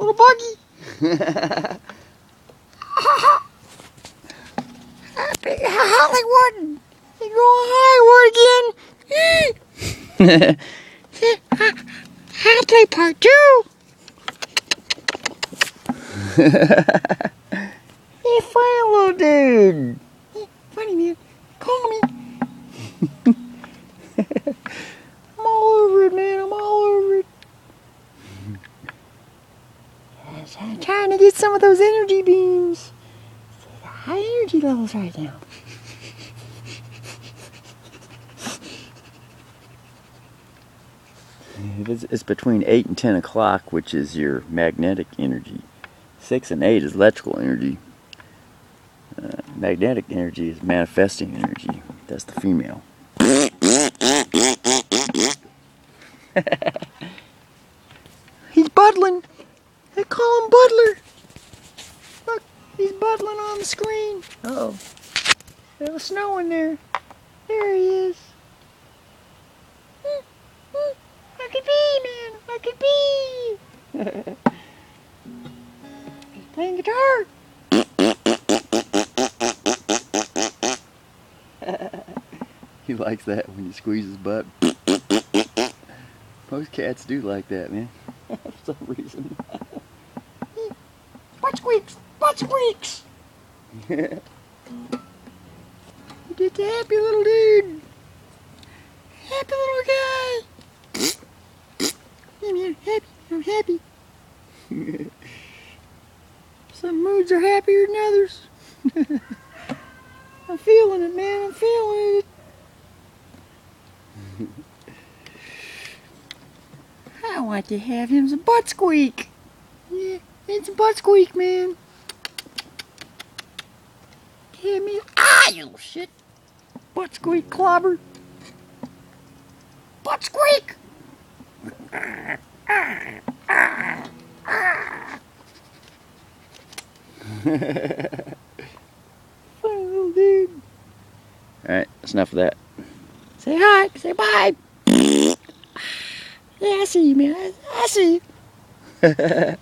Little buggy. Happy Hollywood. You going Hollywood again? I'll play part 2. Hey, funny little dude. Hey, funny man. Call me. I'm all over it, man. I'm all over it. Yes, I'm trying to get some of those energy beams. The high energy levels right now. It's between 8 and 10 o'clock, which is your magnetic energy. 6 and 8 is electrical energy. Magnetic energy is manifesting energy. That's the female. He's buddling. They call him Buddler. Look, he's buddling on the screen. Uh-oh. There was snow in there. There he is. Look at me, man. Look at me. He's playing guitar. He likes that when you squeeze his butt. Most cats do like that, man. For some reason. Butt squeaks. Butt squeaks. Yeah. You're just a happy little dude. Happy little guy. Yeah, man, happy. I'm happy. Some moods are happier than others. I'm feeling it, man. I'm feeling it. I want to have him some butt squeak. Yeah, it's a butt squeak, man. Yeah, man. Ah, you little shit. Butt squeak clobber. Butt squeak. Funny little dude. Alright, that's enough of that. Say hi. Say bye. Yeah, I see you, man. I see you.